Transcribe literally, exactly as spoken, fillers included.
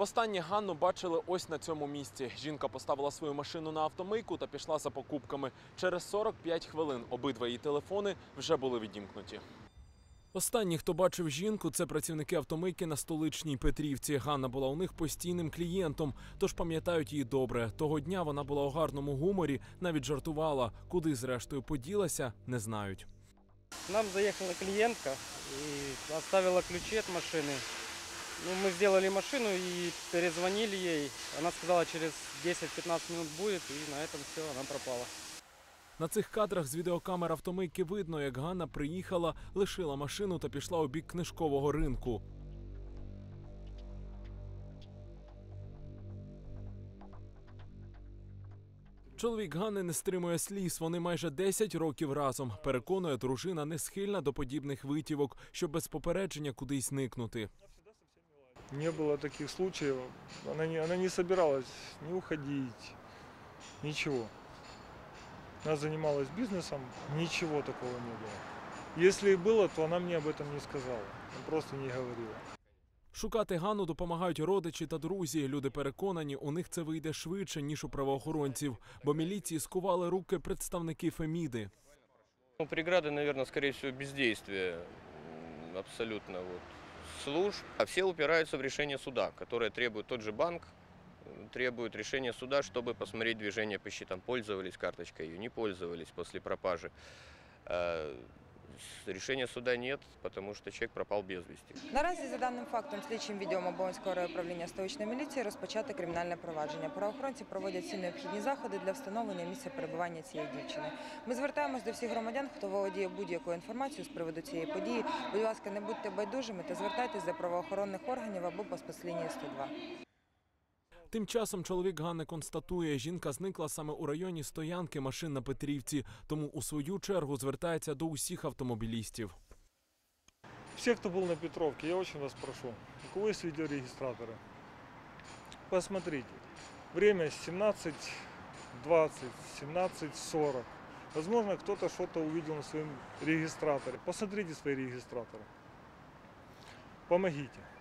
Востаннє Ганну бачили ось на цьому місці. Жінка поставила свою машину на автомийку та пішла за покупками. Через сорок п'ять хвилин обидва її телефони вже були відімкнуті. Останні, хто бачив жінку, це працівники автомийки на Столичній Петрівці. Ганна була у них постійним клієнтом, тож пам'ятають її добре. Того дня вона була у гарному гуморі, навіть жартувала. Куди, зрештою, поділася, не знають. К нам заехала клиентка и оставила ключи от машины. Ну, мы сделали машину и перезвонили ей. Она сказала, через десять-пятнадцать минут будет, и на этом все, она пропала. На цих кадрах з відеокамер автомийки видно, як Ганна приїхала, лишила машину та пішла у бік книжкового ринку. Чоловік Ганни не стримує сліз. Вони майже десять років разом. Переконує, дружина не схильна до подібних витівок, щоб без попередження кудись никнути. Не было таких случаев. Она не, она не собиралась ни уходить, ничего. Она занималась бизнесом, ничего такого не было. Если и было, то она мне об этом не сказала. Она просто не говорила. Шукати Ганну допомагають родичі та друзі. Люди переконані, у них це вийде швидше, ніж у правоохоронців. Бо міліції скували руки представники Феміди. Ну, преграды, наверное, скорее всего, бездействие абсолютно вот, служб. А все упираются в решение суда, которое требует тот же банк, требует решения суда, чтобы посмотреть движение по счетам. Пользовались карточкой ее, не пользовались после пропажи. Решения суда нет, потому что человек пропал без вести. Наразі, за даним фактом, слідчим відділом Оболонського райуправління столичної міліції розпочато кримінальне провадження. Правоохоронці проводять всі необхідні заходи для встановлення місця перебування цієї дівчини. Ми звертаємось до всіх громадян, хто володіє будь-якою інформацією з приводу цієї події. Будь ласка, не будьте байдужими та звертайтесь до правоохоронних органів або по спецлінії сто два. Тим часом чоловік Ганни констатує, жінка зникла саме у районі стоянки машин на Петрівці, тому у свою чергу звертається до усіх автомобілістів. Все, кто был на Петровке, я очень вас прошу, у кого есть видеорегистраторы, посмотрите. Время семнадцать двадцать, семнадцать сорок. Возможно, кто-то что-то увидел на своем регистраторе. Посмотрите свои регистраторы. Помогите.